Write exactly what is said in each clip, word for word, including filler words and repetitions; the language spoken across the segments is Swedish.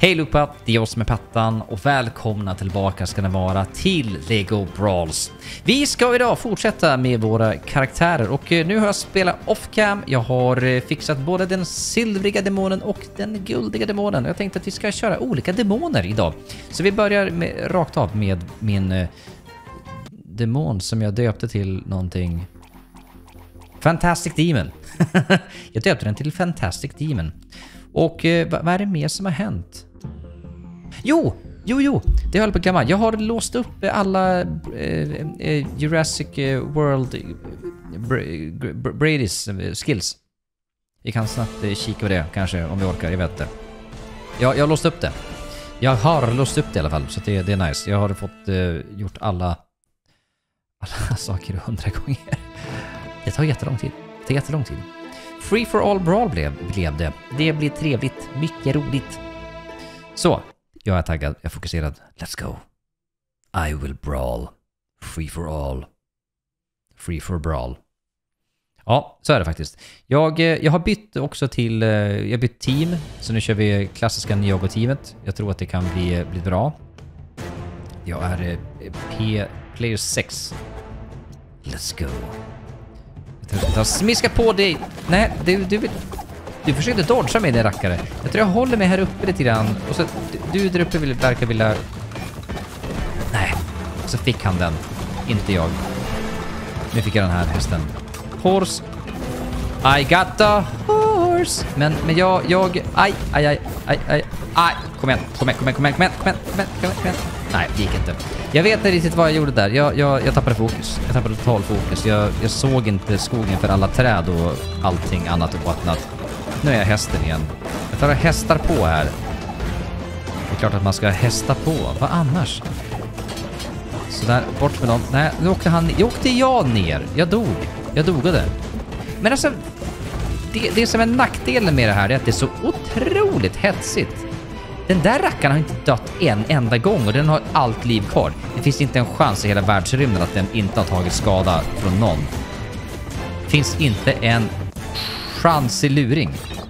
Hej Lupa, det är jag som är Pattan och välkomna tillbaka ska ni vara till Lego Brawls. Vi ska idag fortsätta med våra karaktärer och nu har jag spelat off-cam. Jag har fixat både den silvriga demonen och den guldiga demonen. Jag tänkte att vi ska köra olika demoner idag. Så vi börjar med, rakt av med min eh, demon som jag döpte till någonting. Fantastic Demon. Jag döpte den till Fantastic Demon. Och eh, vad är det mer som har hänt? Jo, jo, jo, det höll på att glömma. Jag har låst upp alla eh, eh, Jurassic World eh, Brady's eh, skills. Vi kan snabbt eh, kika på det kanske om vi orkar, jag vet det. Jag, jag har låst upp det. Jag har låst upp det i alla fall, så det, det är nice. Jag har fått eh, gjort alla, alla saker hundra gånger. Det tar jättelång tid. Det tar jättelång tid. Free for all brawl blev, blev det. Det blir trevligt. Mycket roligt. Så, jag är taggad. Jag är fokuserad. Let's go. I will brawl. Free for all. Free for brawl. Ja, så är det faktiskt. Jag, jag har bytt också till... Jag har bytt team. Så nu kör vi klassiska Ninjago-teamet. Jag tror att det kan bli, bli bra. Jag är P player sex. Let's go. Jag smiska på dig. Nej, du, du, du försökte dodga mig, din rackare. Jag tror jag håller mig här uppe lite grann. Och så du, du där uppe vill, verkar vilja... Nej, så fick han den. Inte jag. Nu fick jag den här hästen. Horse. I got the horse. Men, men jag, jag... Aj, aj, aj, aj, aj, aj. Kom igen, kom igen, kom igen, kom igen, kom igen, kom igen, kom igen, kom igen. Nej, det gick inte. Jag vet inte riktigt vad jag gjorde där. Jag, jag, jag tappade fokus. Jag tappade total fokus. Jag, jag såg inte skogen för alla träd och allting annat och bottnat. Nu är jag hästen igen. Jag tar hästar på här. Det är klart att man ska hästa på. Vad annars? Så där, bort med dem. Nej, nu åkte han... Jag åkte jag ner. Jag dog. Jag dogade. Men alltså... Det, det som är nackdelen med det här är att det är så otroligt hetsigt. Den där rackaren har inte dött en enda gång och den har allt liv kvar. Det finns inte en chans i hela världsrymden att den inte har tagit skada från någon. Det finns inte en chans i luring.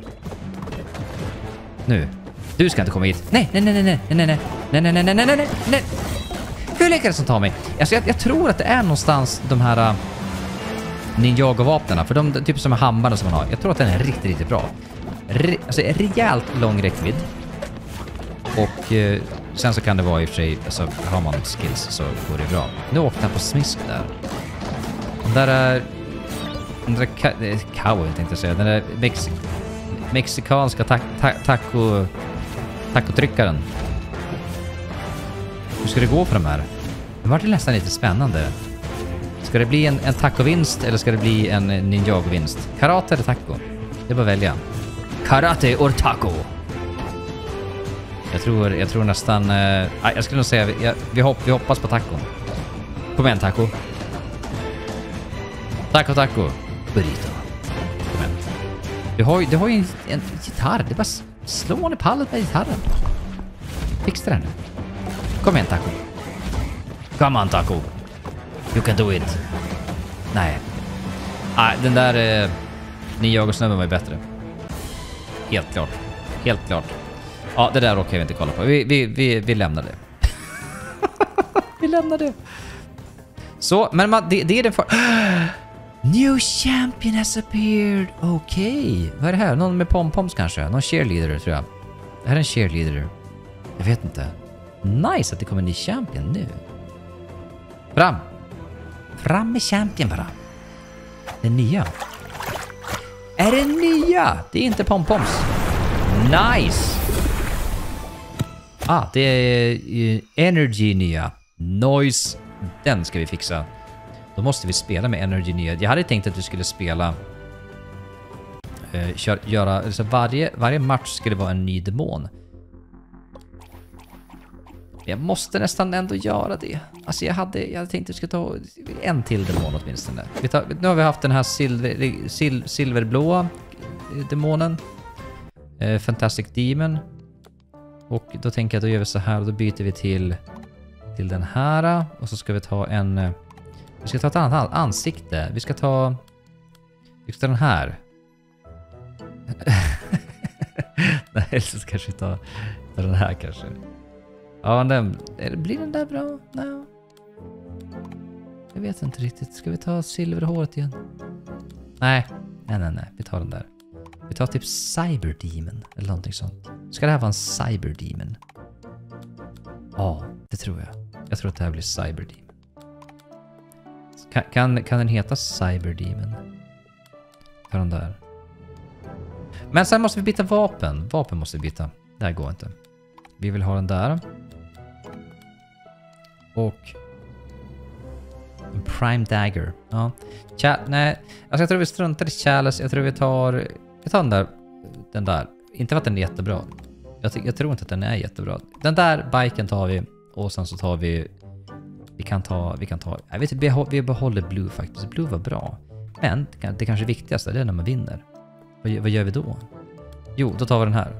Nu. Du ska inte komma hit. Nej, nej, nej, nej, nej, nej, nej, nej, nej, nej, nej, nej, nej, nej. Hur läcker det som tar mig? Alltså, jag, jag tror att det är någonstans de här uh, Ninjago-vapnena. För de typ som hammarna som man har. Jag tror att den är riktigt, riktigt bra. Re, alltså rejält lång räckvidd. Och eh, sen så kan det vara i och för sig, alltså har man skills så går det bra. Nu åkte han på smisk där. Den där är... Den där ka, eh, cowboy tänkte jag säga. Den där mexi, mexikanska ta, ta, taco... Tacotryckaren. Hur ska det gå för de här? Det var det nästan lite spännande. Ska det bli en, en taco-vinst eller ska det bli en Ninjago-vinst? Karate eller taco? Det är bara att välja. Karate or taco? Jag tror, jag tror nästan... Eh, jag skulle nog säga... Jag, vi, hopp, vi hoppas på tacon. Kom igen, taco. Taco, taco. Burrito. Kom igen. Du har, du har ju en, en gitarr. Det är bara slå honom i pallet med gitarren. Fixa den. Kom igen, taco. Come on, taco. You can do it. Nej. Nej, den där... Eh, Ninjago-snubben var ju bättre. Helt klart. Helt klart. Ja, det där råkar jag inte kolla på. Vi, vi, vi, vi lämnar det. Vi lämnar det. Så, men man, det, det är den för... New champion has appeared. Okej. Okay. Vad är det här? Någon med pompoms kanske? Någon cheerleader tror jag. Det här är en cheerleader. Jag vet inte. Nice att det kommer en ny champion nu. Fram. Fram med champion bara. Den nya. Är det nya? Det är inte pompoms. Nice. Ah, det är uh, Energy nya. Noise. Den ska vi fixa. Då måste vi spela med Energy nya. Jag hade tänkt att vi skulle spela... Uh, kör, göra... Alltså varje, varje match skulle vara en ny demon. Jag måste nästan ändå göra det. Alltså jag hade, jag hade tänkt att vi skulle ta en till demon åtminstone. Vi tar, nu har vi haft den här silver, sil, silverblåa demonen. Uh, Fantastic Demon. Och då tänker jag att då gör vi så här och då byter vi till till den här och så ska vi ta en vi ska ta ett annat ansikte. Vi ska ta vi ska ta den här. Nej, så kanske vi ta Den här kanske. Ja, den, blir den där bra? No. Jag vet inte riktigt. Ska vi ta silverhåret igen? Nej, nej, nej, nej. Vi tar den där. Vi tar typ Cyberdemon eller någonting sånt. Ska det här vara en Cyberdemon? Ja, det tror jag. Jag tror att det här blir Cyberdemon. Kan, kan, kan den heta Cyberdemon? Ta den där. Men sen måste vi byta vapen. Vapen måste vi byta. Det här går inte. Vi vill ha den där. Och en Prime Dagger. Ja. Ch nej, alltså jag tror vi struntar i Chalice. Jag tror vi tar vi tar den där den där. Inte för att den är jättebra. Jag, jag tror inte att den är jättebra. Den där biken tar vi och sen så tar vi vi kan ta vi kan ta jag vet inte, vi, vi behåller Blue faktiskt. Blue var bra. Men det, det kanske viktigaste det är när man vinner. Vad, vad gör vi då? Jo, då tar vi den här.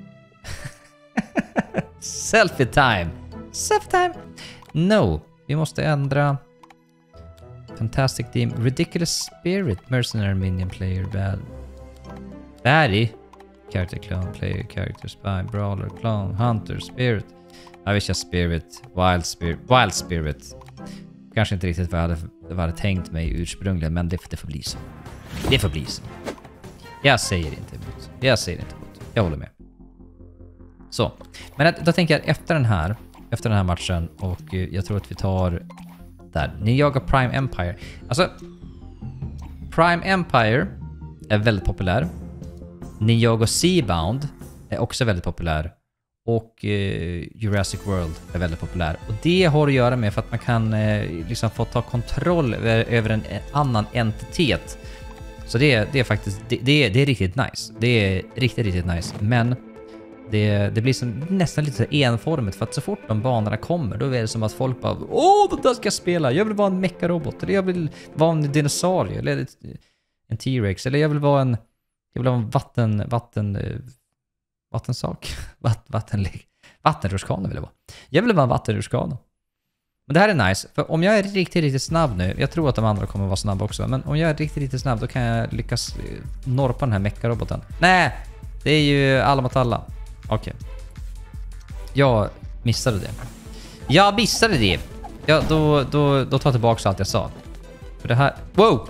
Selfie time. Selfie time. No, vi måste ändra. Fantastic Team, Ridiculous Spirit, Mercenary Minion Player, Bad Baddie, Character Clone, Player, Character Spy, Brawler, Clone, Hunter, Spirit. Jag vill köra Spirit, Wild Spirit, Wild Spirit. Kanske inte riktigt vad jag hade, vad jag hade tänkt mig ursprungligen, men det, det får bli så. Det får bli så. Jag säger inte emot. Jag säger inte emot. Jag håller med. Så, men då tänker jag efter den här, efter den här matchen och jag tror att vi tar där. Ninjago Prime Empire. Alltså Prime Empire är väldigt populär. Ninjago Seabound är också väldigt populär. Och eh, Jurassic World är väldigt populär. Och det har att göra med för att man kan eh, liksom få ta kontroll över, över en, en annan entitet. Så det, det är faktiskt det, det, är, det är riktigt nice. Det är riktigt, riktigt nice. Men det, det blir som, nästan lite så enformigt för att så fort de banorna kommer då är det som att folk bara åh, det där ska jag spela. Jag vill vara en mecha-robot. Eller jag vill vara en dinosaurie. Eller en T-Rex. Eller jag vill vara en jag vill vara en vatten... vatten vattensak. Vatt, vattenlig. Vattenrutschkana vill jag vara. Jag vill vara en vattenrutschkana. Men det här är nice. För om jag är riktigt, riktigt snabb nu. Jag tror att de andra kommer vara snabba också. Men om jag är riktigt, riktigt snabb då kan jag lyckas norpa den här mecha-roboten. Nej! Det är ju alla mot alla. Okej. Okay. Jag missade det. Jag missade det. Ja, då, då, då tar jag tillbaka allt jag sa. För det här... Wow!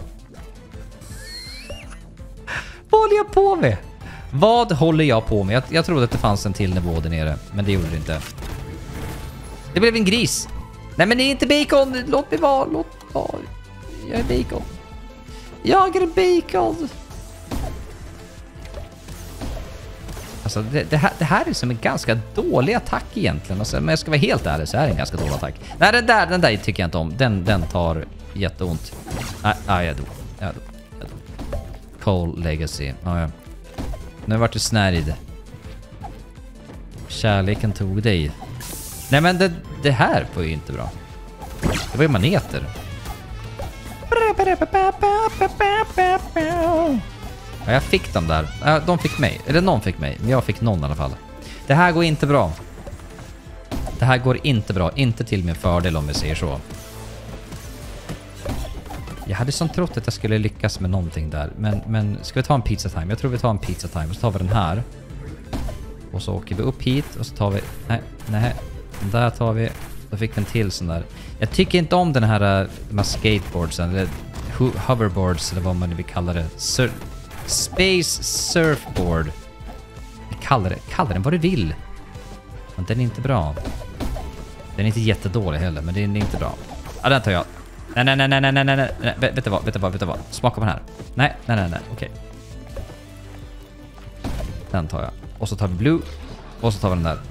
Vad håller jag på med? Vad håller jag på med? Jag, jag trodde att det fanns en till nivå där nere. Men det gjorde det inte. Det blev en gris. Nej men det är inte bacon. Låt mig vara. Låt mig vara. Jag är bacon. Jag är bacon. Alltså det, det, här, det här är som en ganska dålig attack egentligen. Alltså, men jag ska vara helt ärlig så är det en ganska dålig attack. Nej den där, den där tycker jag inte om. Den, den tar jätteont. Nej, nej jag dog. Jag dog. Jag dog. Cole Legacy. Ja, ja. Nu vart du snärjd. Kärleken tog dig. Nej men det, det här var ju inte bra. Det var ju maneter. Ja, jag fick dem där. Ja, de fick mig. Eller någon fick mig. Men jag fick någon i alla fall. Det här går inte bra. Det här går inte bra. Inte till min fördel om vi säger så. Jag hade som trott att jag skulle lyckas med någonting där. Men, men ska vi ta en pizza time? Jag tror vi tar en pizza time. Och så tar vi den här. Och så åker vi upp hit. Och så tar vi... Nej, nej. Den där tar vi. Då fick vi en till sån där. Jag tycker inte om den här, de här skateboardsen. Eller hoverboards. Eller vad man vill kalla det. Sur Space surfboard. Vi kallar det. Kallar den vad du vill. Men den är inte bra. Den är inte jättedålig heller. Men den är inte bra. Ja, den tar jag. Nej, nej, nej, nej, nej, nej, nej. Vet du vad, vet du vad, vet du vad. Smaka på den här. Nej, nej, nej, nej. Okej. Okay. Den tar jag. Och så tar vi blue. Och så tar vi den där.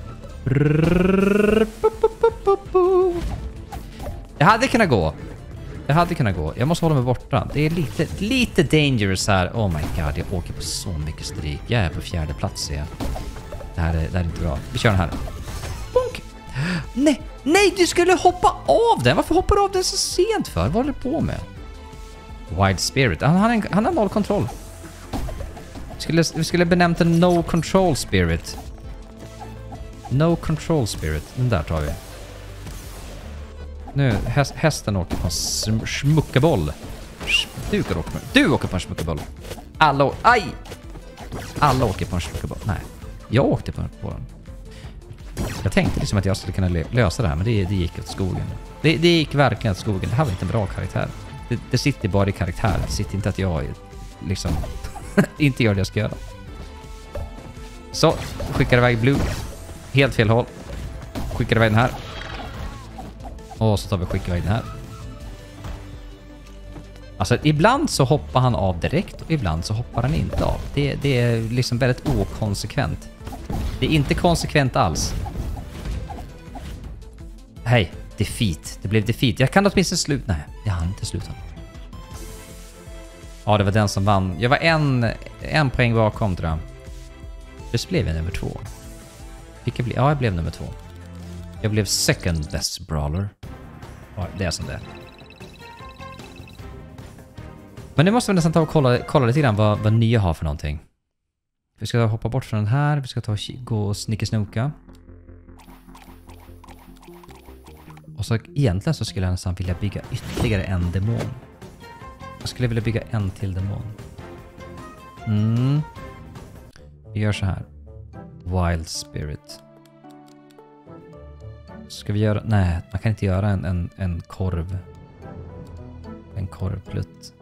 Det hade kunnat gå. Det hade kunnat gå. Jag måste hålla mig borta. Det är lite, lite dangerous här. Oh my god, jag åker på så mycket stryk. Jag är på fjärde plats, ser jag. Det här är, det här är inte bra. Vi kör den här. Bonk. Nej, nej, du skulle hoppa av den. Varför hoppar du av den så sent för? Vad håller du på med? Wild Spirit. Han, han, han, han har noll kontroll. Vi skulle, vi skulle benämnt en No Control Spirit. No Control Spirit. Den där tar vi. Nu, häst, hästen åker på en sm smuckeboll. Du åker, åker, du åker på en smuckeboll. Alla, aj! Alla åker på en smuckeboll. Nej, jag åkte på, på den. tänkte liksom att jag skulle kunna lösa det här, men det, det gick åt skogen. Det, det gick verkligen åt skogen. Det här var inte en bra karaktär. Det, det sitter bara i karaktären. Det sitter inte att jag liksom inte gör det jag ska göra. Så, skickar iväg Blue. Helt fel håll. Skickar iväg den här. Och så tar vi och skickar iväg den här. Alltså, ibland så hoppar han av direkt och ibland så hoppar han inte av. Det, det är liksom väldigt okonsekvent. Det är inte konsekvent alls. Hej, defeat. Det blev defeat. Jag kan åtminstone sluta. Nej, jag hann inte sluta. Ja, det var den som vann. Jag var en, en poäng bakom, tror jag. Det blev jag nummer två. Fick jag bli? Ja, jag blev nummer två. Jag blev second best brawler. Ja, det är som det är. Men nu måste vi nästan ta och kolla, kolla lite grann vad, vad nya har för någonting. Vi ska hoppa bort från den här. Vi ska ta och gå och snickesnoka. Och så egentligen så skulle jag nästan vilja bygga ytterligare en demon. Jag skulle vilja bygga en till demon. Mm. Vi gör så här. Wild Spirit. Ska vi göra... Nej, man kan inte göra en, en, en korv. En korvplutt.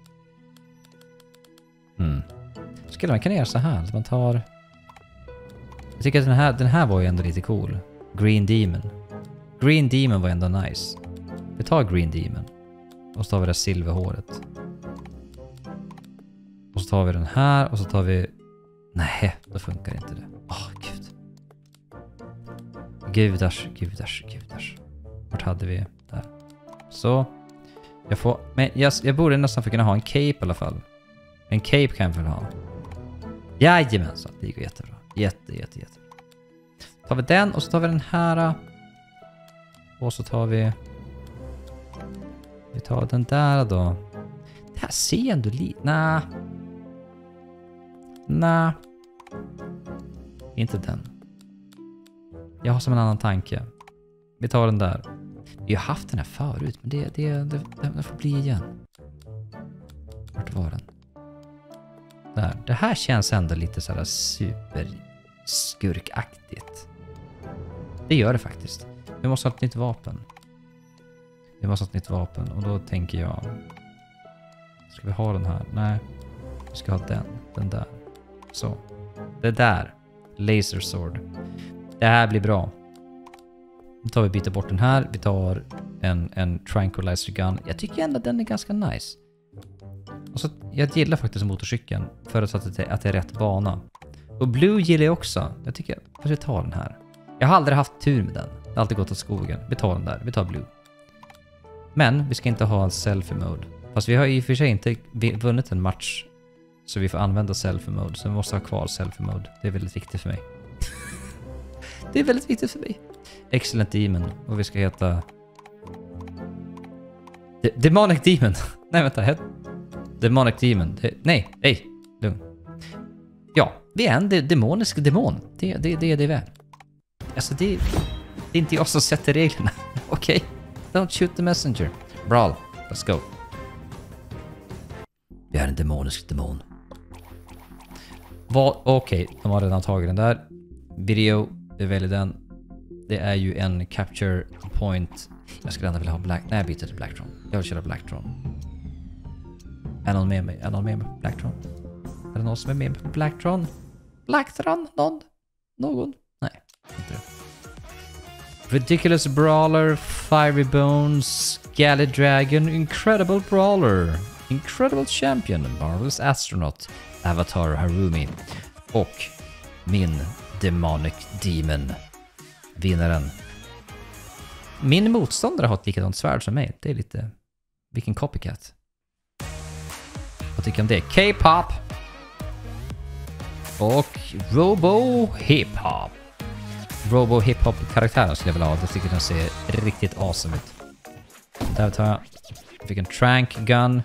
Mm. Skulle man kunna göra så här? Att man tar... Jag tycker att den här, den här var ju ändå lite cool. Green Demon. Green Demon var ändå nice. Vi tar Green Demon. Och så tar vi det silverhåret. Och så tar vi den här och så tar vi... Nej, då funkar inte det. Åh, oh, gud. Gudars, gudars, gudars. Vart hade vi? Där. Så. Jag får... Men jag, jag borde nästan få kunna ha en cape i alla fall. En cape kan jag väl ha. Jajamensan, det går jättebra. Jätte, jätte, jättebra. Tar vi den och så tar vi den här. Och så tar vi... Vi tar den där då. Det här ser ändå lite... Nej. Nej. Inte den. Jag har som en annan tanke. Vi tar den där. Vi har haft den här förut, men det, det, det, det får bli igen. Vart var den? Där. Det här känns ändå lite så här super skurkaktigt. Det gör det faktiskt. Vi måste ha ett nytt vapen. Vi måste ha ett nytt vapen. Och då tänker jag... Ska vi ha den här? Nej. Vi ska ha den. Den där. Så. Det där. Laser sword. Det här blir bra. Då tar vi byter bort den här. Vi tar en, en tranquilizer gun. Jag tycker ändå att den är ganska nice. Och så, jag gillar faktiskt motorcykeln. För att det, att det är rätt bana. Och Blue gillar jag också. Jag tycker att vi tar den här. Jag har aldrig haft tur med den. Det har alltid gått åt skogen. Vi tar den där. Vi tar Blue. Men vi ska inte ha en selfie mode. Fast vi har i och för sig inte vunnit en match. Så vi får använda selfie mode. Så vi måste ha kvar selfie mode. Det är väldigt viktigt för mig. Det är väldigt viktigt för mig. Excellent Demon. Och vi ska heta... De Demonic Demon. Nej, vänta. Het... Demonic Demon. De Nej, nej. Lugn. Ja, vi är en de demonisk demon. Det är det, det, det vi är. Alltså, det, det är inte jag som sätter reglerna. Okej. Okay. Don't shoot the messenger. Brawl. Let's go. Vi är en demonisk demon. Vad? Okej, okay. De har redan tagit den där. Video. Vi väljer den. Det är ju en capture point. Jag skulle ändå vilja ha black. Nej, jag byter till Blacktron. Jag vill köra Blacktron. Är någon med mig? Är någon med mig på Blacktron? Är det någon som är med mig på Blacktron? Blacktron? Någon? Någon? Nej, inte det. Ridiculous Brawler, Fiery Bones, Galley Dragon, Incredible Brawler, Incredible Champion, Marvelous Astronaut, Avatar Harumi och min Demonic Demon. Vinnaren. Min motståndare har ett likadant svärd som mig. Det är lite... Vilken copycat. Vad tycker du om det? K-pop. Och Robo Hip-Hop. Robo Hip-Hop-karaktären skulle jag vilja ha. Jag tycker den ser riktigt awesome ut. Där tar jag. Jag fick en Trank Gun.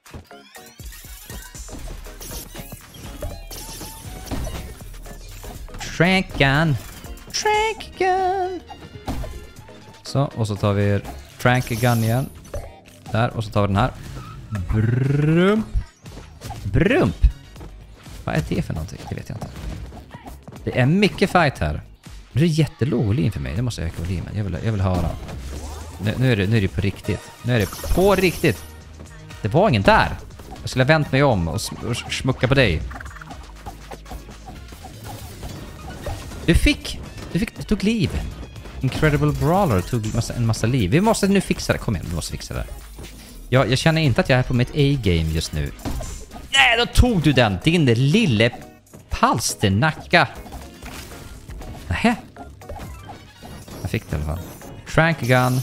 Trank Gun. Trank Gun. Så, och så tar vi Trank Gun igen. Där, och så tar vi den här. Brump. Brump. Vad är det för någonting? Det vet jag inte. Det är mycket fight här. Det är jättelåg volym för mig. Det måste jag öka volymen. Jag vill, jag vill höra. Nu, nu, är det, nu är det på riktigt. Nu är det på riktigt. Det var ingen där. Jag skulle ha vänt mig om och, och smucka på dig. Du fick... Du fick... Du tog liv. Incredible Brawler tog massa, en massa liv. Vi måste nu fixa det. Kom igen, vi måste fixa det. Jag, jag känner inte att jag är på mitt A-game just nu. Nej, då tog du den. Din lille palsternacka. Nähä. Jag fick det i alla fall. Trank gun.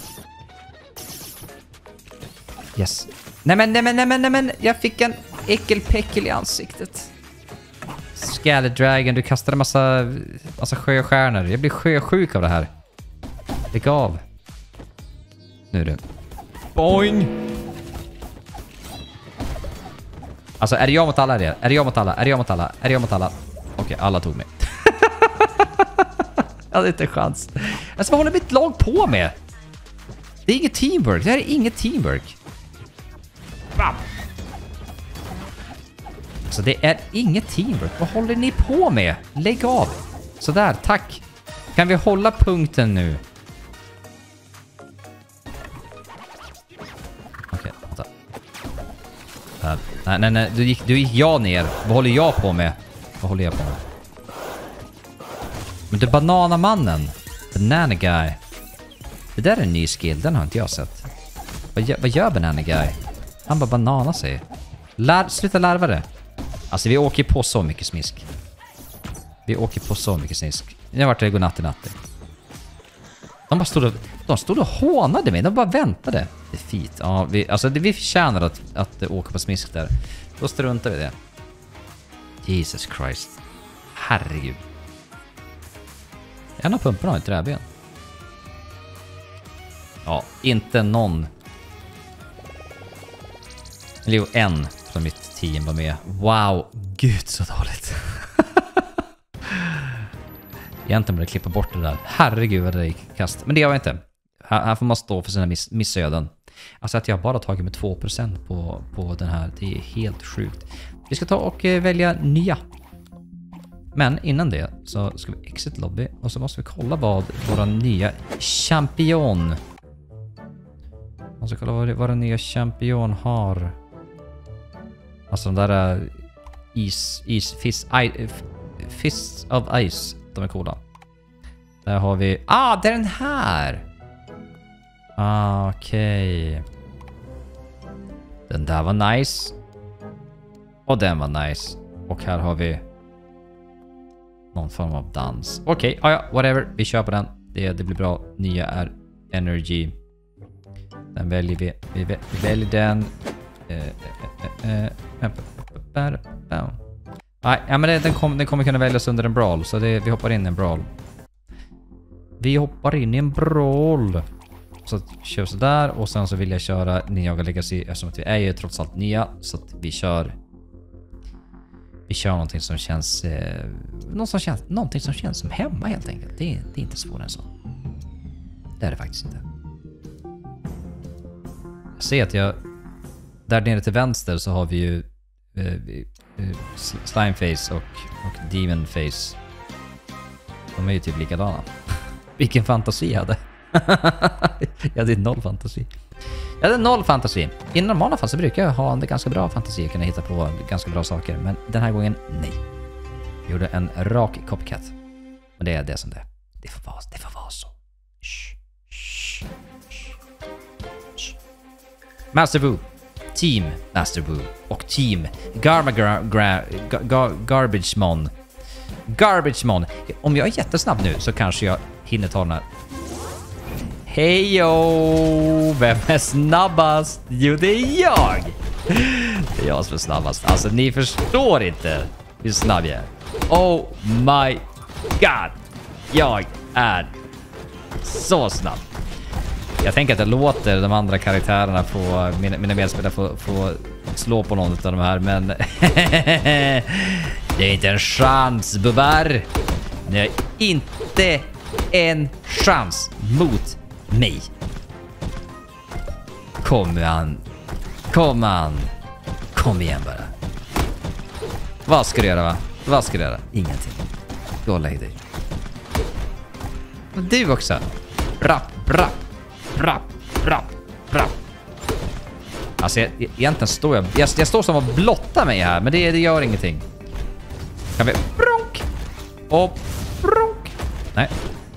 Yes. Nej men, nej men, nej men, nej men. Jag fick en äckelpäckel i ansiktet. Scaly Dragon, du kastade massa, massa sjöstjärnor. Jag blir sjösjuk av det här. Lägg av. Nu är det. Boing! Alltså, är det jag mot alla? Är det, är det jag mot alla? Är det jag mot alla? Är det jag mot alla? Okej, okay, alla tog mig. Jag hade inte en chans. Alltså, vad håller mitt lag på med? Det är inget teamwork. Det här är inget teamwork. Bam! Så det är inget teamwork. Vad håller ni på med? Lägg av. Sådär, tack. Kan vi hålla punkten nu? Okej, vänta. Här. Nej, nej, nej. Du gick, du gick jag ner. Vad håller jag på med? Vad håller jag på med? Men det är bananamannen. Banana guy. Det där är en ny skill. Den har inte jag sett. Vad gör, vad gör banana guy? Han bara banana sig. Lär, sluta larva det. Alltså vi åker på så mycket smisk. Vi åker på så mycket smisk. Nu har varit det godnatt i natten. De bara stod och, de stod och hånade mig. De bara väntade. Det är fint. Ja, vi, alltså det, vi förtjänar att, att åka på smisk där. Då struntar vi det. Jesus Christ. Herregud. En av pumparna har ett träben. Ja, inte någon. Eller en från mitt team var med. Wow, gud så dåligt. Egentligen borde jag klippa bort det där. Herregud vad det gick kast. Men det gör jag inte. Här, här får man stå för sina miss missöden. Alltså att jag bara tagit med två procent på, på den här. Det är helt sjukt. Vi ska ta och eh, välja nya. Men innan det så ska vi exit lobby. Och så måste vi kolla vad våra nya champion. Och så kolla vad våra nya champion har. Alltså de där uh, is, is, fish, I, fists of ice. De är coola. Där har vi... Ah, det är den här! Ah, okej. Okay. Den där var nice. Och den var nice. Och här har vi... någon form av dans. Okej, okay, ah, ja, whatever. Vi kör på den. Det, det blir bra. Nya är energy. Den väljer vi. Vi, vi väljer den. Nej, ja, men det, den, kom, den kommer kunna väljas under en brawl. Så det, vi hoppar in i en brawl. Vi hoppar in i en brawl. Så kör så där. Och sen så vill jag köra Ninjago Legacy. Eftersom att vi är ju trots allt nya. Så att vi kör... Vi kör någonting som känns... Eh, något som känns någonting som känns som hemma helt enkelt. Det, det är inte svårare än så. Det är det faktiskt inte. Jag ser att jag... Där nere till vänster så har vi ju... Eh, eh, Slimeface och, och Demonface. De är ju typ likadana. Vilken fantasi jag hade. Jag hade noll fantasi. Jag hade noll fantasi. I normala fall så brukar jag ha en ganska bra fantasi och kunna hitta på ganska bra saker. Men den här gången, nej. Jag gjorde en rak copycat. Men det är det som det är. Det får vara, det får vara så. Shh, shh, shh. Master Boo. Team Master Boo. Och Team Garma gra, gra, gar, Garbage Mon. Garbage Mon. Om jag är jättesnabb nu så kanske jag hinner ta den här. Hejo! Vem är snabbast? Jo, det är jag! Det är jag som är snabbast. Alltså, ni förstår inte hur snabb jag är. Oh my god! Jag är så snabb. Jag tänker att jag låter de andra karaktärerna få, mina, mina medspelare få, få slå på någon av de här, men det är inte en chans, bubbar. Det är inte en chans mot mig. Kom an. Kom an. Kom igen bara. Vad ska du göra, va? Vad ska du göra? Ingenting. Gå och lägg dig. Du också. Bra, bra, bra, bra, bra. Alltså jag, egentligen står jag, jag... Jag står som att blotta mig här, men det, det gör ingenting. Kan vi... Bronk! Och... Bronk! Nej.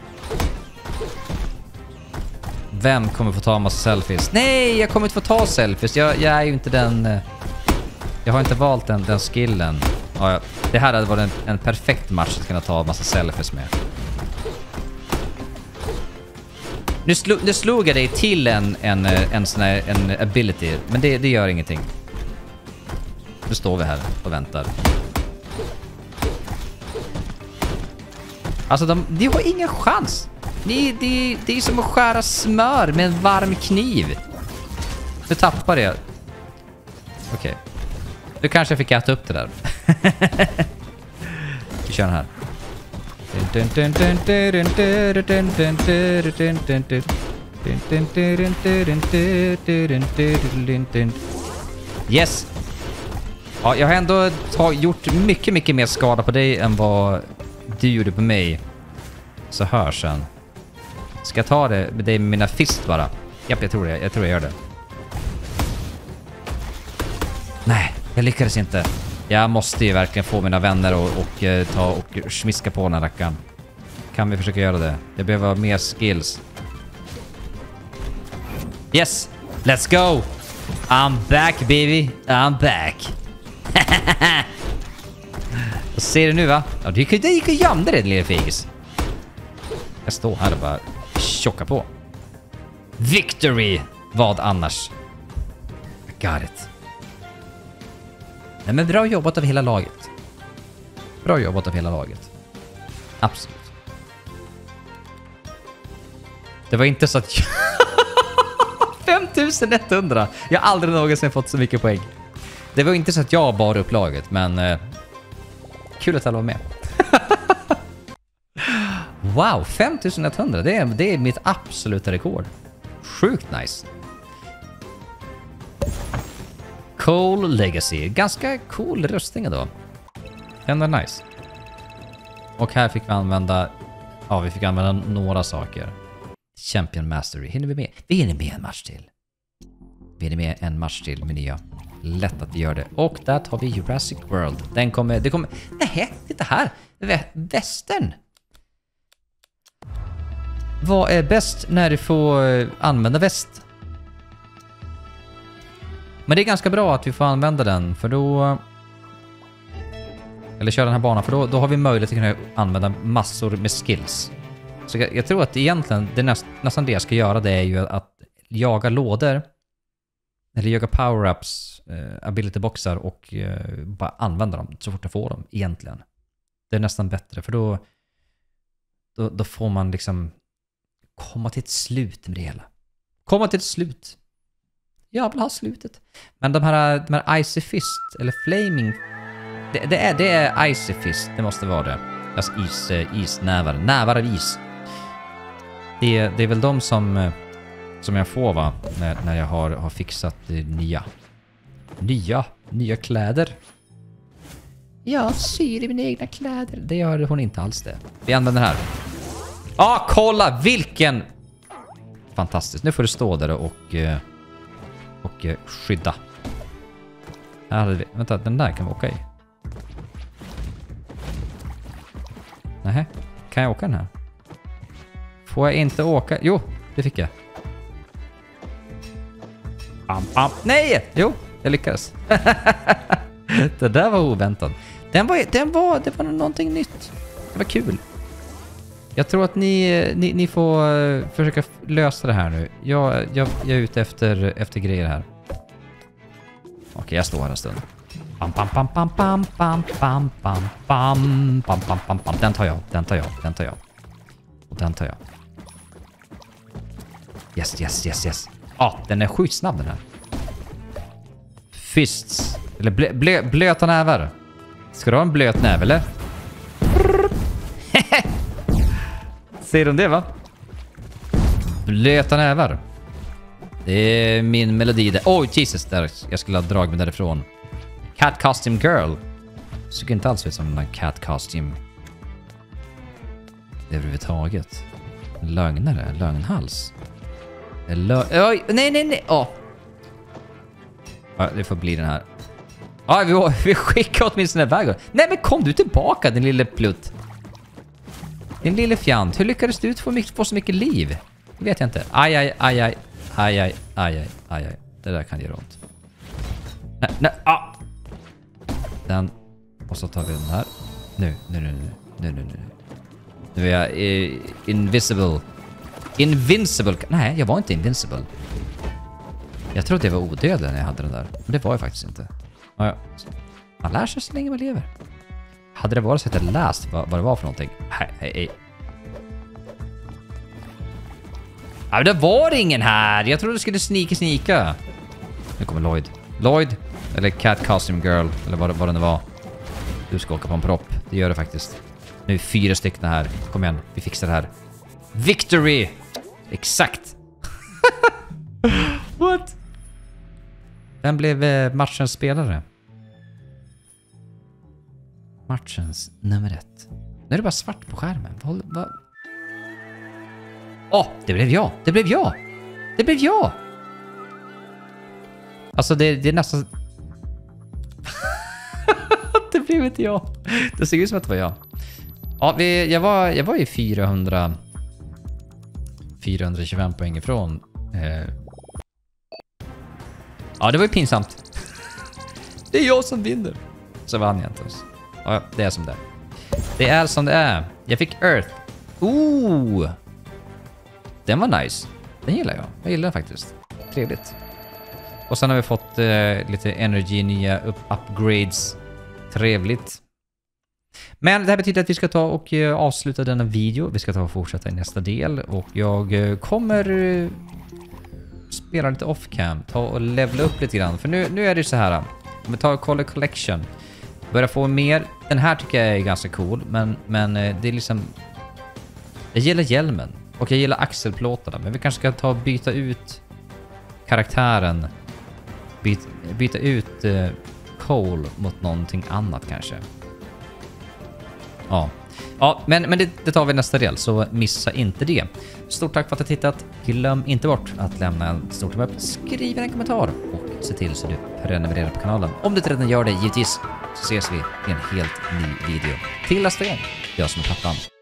Vem kommer få ta en massa selfies? Nej, jag kommer inte få ta selfies. Jag, jag är ju inte den... Jag har inte valt den, den skillen. Ja, ja. Det här hade varit en, en perfekt match att kunna ta en massa selfies med. Nu, slo, nu slog jag dig till en, en, en sån här en ability. Men det, det gör ingenting. Nu står vi här och väntar. Alltså, de, de har ingen chans. Det, det, det är som att skära smör med en varm kniv. Nu tappar jag. Okej. Okay. Nu kanske jag fick äta upp det där. Vi kör den här. Yes. Ja, jag har ändå ta, gjort mycket, mycket mer skada på dig än vad du gjorde på mig. Så hör sen. Ska jag ta det med dig med mina fist bara? Japp, jag tror det. Jag tror jag gör det. Nej, jag lyckades inte. Jag måste ju verkligen få mina vänner och, och uh, ta och smiska på den här rackaren. Kan vi försöka göra det? Jag behöver mer skills. Yes! Let's go! I'm back, baby! I'm back! Vad ser du nu, va? Ja, det gick ju gömde det, lilla fegis. Jag står här och bara tjocka på. Victory! Vad annars? I got it. Nej, men bra jobbat av hela laget. Bra jobbat av hela laget. Absolut. Det var inte så att... femtusen etthundra! Jag har aldrig någonsin fått så mycket poäng. Det var inte så att jag bar upp laget, men... Eh, kul att alla var med. Wow, femtusen etthundra! Det är, det är mitt absoluta rekord. Sjukt nice. Cool Legacy. Ganska cool rustning då. Ändå nice. Och här fick vi använda... Ja, vi fick använda några saker. Champion Mastery. Hinner vi med? Vi hinner med en match till. Vi hinner med en match till med nya. Lätt att vi gör det. Och där tar vi Jurassic World. Den kommer... Det kommer... Nej, titta här. Västern. Vad är bäst när du får använda väst? Men det är ganska bra att vi får använda den, för då... Eller köra den här banan, för då, då har vi möjlighet att kunna använda massor med skills. Så jag, jag tror att egentligen, det näst, nästan det jag ska göra, det är ju att jaga lådor. Eller jaga power-ups, eh, ability-boxar och eh, bara använda dem så fort jag får dem, egentligen. Det är nästan bättre, för då, då, då får man liksom komma till ett slut med det hela. Komma till ett slut. Jag vill ha slutet. Men de här, de här Icy Fist, eller Flaming... Det, det, är, det är Icy Fist, det måste vara det. Alltså is, isnävar, nävar av is. Det, det är väl de som, som jag får, va? När, när jag har, har fixat nya. Nya, nya kläder. Jag syr i mina egna kläder. Det gör hon inte alls det. Vi använder den här. Ja, ah, kolla vilken... Fantastiskt. Nu får du stå där och... och skydda. Här hade vi... Vänta, den där kan vara okej. Okay. Nej, kan jag åka den här? Får jag inte åka? Jo, det fick jag. Am, am. Nej! Jo, jag lyckades. Det där var oväntat. Den var, den var, det var någonting nytt. Det var kul. Jag tror att ni, ni, ni får försöka lösa det här nu. Jag, jag, jag är ute efter, efter grejer här. Okej, jag står här en stund. Pam, pam, pam, pam, pam, pam, pam, pam, pam, pam, pam, pam, pam. Den tar jag, den tar jag, den tar jag. Och den tar jag. Yes, yes, yes, yes. Ja, ah, den är sjukt snabb den här. Fists. Eller blö, blö, blöta nävar. Ska du ha en blöt näv, eller? Ser de det, va? Blöta nävar. Det är min melodi där. Oj, oh, Jesus, där. Jag skulle ha dragit mig därifrån. Cat Costume Girl. Såg inte alls ut som en cat costume överhuvudtaget. Lögnare, lögnhals. Lö Oj, nej, nej, nej. Åh. Ja, det får bli den här. Ja, vi, vi skickar åtminstone iväg. Nej, men kom du tillbaka, din lille plutt. Din lille fjant. Hur lyckades du få, få så mycket liv? Det vet jag inte. Aj, aj, aj, aj. Aj, aj, aj, aj, aj, aj. Det där kan göra ont. Nej, nej, ah. Den. Och så tar vi den här. Nu, nu, nu, nu, nu, nu, nu. Nu är jag eh, invisible. Invincible. Nej, jag var inte invincible. Jag trodde jag var odödlig när jag hade den där. Men det var jag faktiskt inte. Ja, ja. Man lär sig så länge man lever. Hade det varit så att jag läst vad, vad det var för någonting. Hej, hej, hej. Ja, men det var ingen här. Jag trodde det skulle snika, snika. Nu kommer Lloyd. Lloyd. Eller Cat Costume Girl. Eller vad, vad det nu var. Du ska åka på en propp. Det gör det faktiskt. Nu är fyra stycken här. Kom igen. Vi fixar det här. Victory! Exakt. What? Vem blev eh, matchens spelare? Matchens nummer ett. Nu är det bara svart på skärmen. Åh, va? Oh, det blev jag. Det blev jag. Det blev jag. Alltså det, det är nästan... Det blev inte jag. Det ser ut som att det var jag. Ja, vi, jag var jag var i fyrahundra fyrahundratjugofem poäng ifrån. Eh. Ja, det var ju pinsamt. Det är jag som vinner. Så vann jag inte ens. Ja, det är som det är. Det är som det är. Jag fick Earth. Ooh. Den var nice. Den gillar jag. Jag gillar den faktiskt. Trevligt. Och sen har vi fått eh, lite energy, nya up upgrades. Trevligt. Men det här betyder att vi ska ta och uh, avsluta denna video. Vi ska ta och fortsätta i nästa del. Och jag uh, kommer uh, spela lite off-cam. Ta och levela upp lite grann. För nu, nu är det så här. Om vi tar Color Collection. Börja få mer. Den här tycker jag är ganska cool. Men, men uh, det är liksom... Jag gillar hjälmen. Och jag gillar axelplåtarna. Men vi kanske ska ta och byta ut karaktären. Byta, byta ut uh, Cole mot någonting annat kanske. Ja, ja men, men det, det tar vi nästa del, så missa inte det. Stort tack för att du har tittat. Glöm inte bort att lämna en stor tumme upp, skriv en kommentar och se till så du prenumererar på kanalen. Om du inte redan gör det, givetvis, så ses vi i en helt ny video. Till nästa gång, jag som är Pappan.